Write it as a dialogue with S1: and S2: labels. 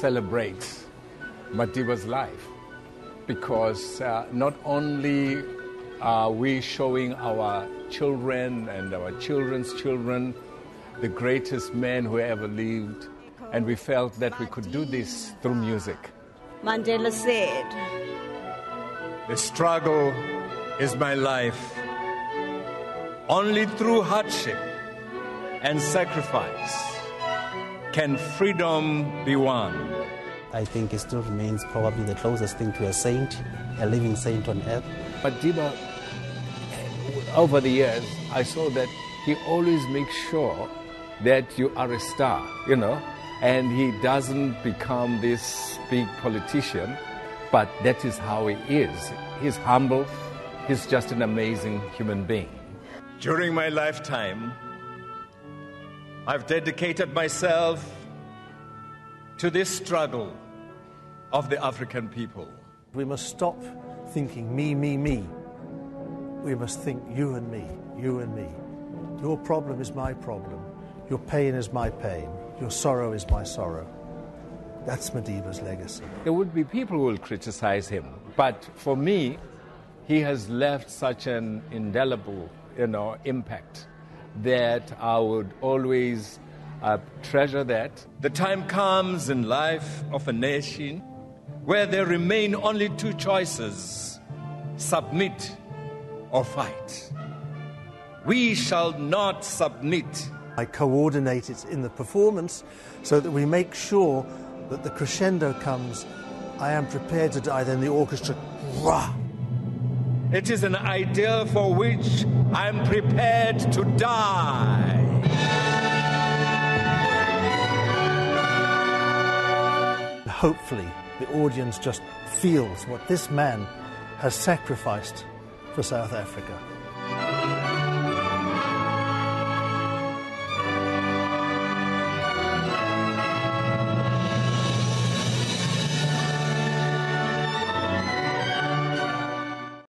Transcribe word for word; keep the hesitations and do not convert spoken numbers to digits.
S1: celebrate Madiba's life, because uh, not only are we showing our children and our children's children the greatest man who ever lived, and we felt that we could do this through music.
S2: Mandela said,
S1: "The struggle is my life. Only through hardship and sacrifice can freedom be won."
S3: I think it still remains probably the closest thing to a saint, a living saint on earth.
S1: Madiba, over the years, I saw that he always makes sure that you are a star, you know, and he doesn't become this big politician, but that is how he is. He's humble. He's just an amazing human being. During my lifetime, I've dedicated myself to this struggle of the African people.
S4: We must stop thinking me, me, me. We must think you and me, you and me. Your problem is my problem. Your pain is my pain. Your sorrow is my sorrow. That's Madiba's legacy.
S1: There would be people who will criticize him, but for me, he has left such an indelible, you know, impact that I would always uh, treasure that. The time comes in life of a nation where there remain only two choices: submit or fight. We shall not submit.
S4: I coordinate it in the performance so that we make sure that the crescendo comes. I am prepared to die, then the orchestra, rah!
S1: It is an idea for which I am prepared to die.
S4: Hopefully, the audience just feels what this man has sacrificed for South Africa.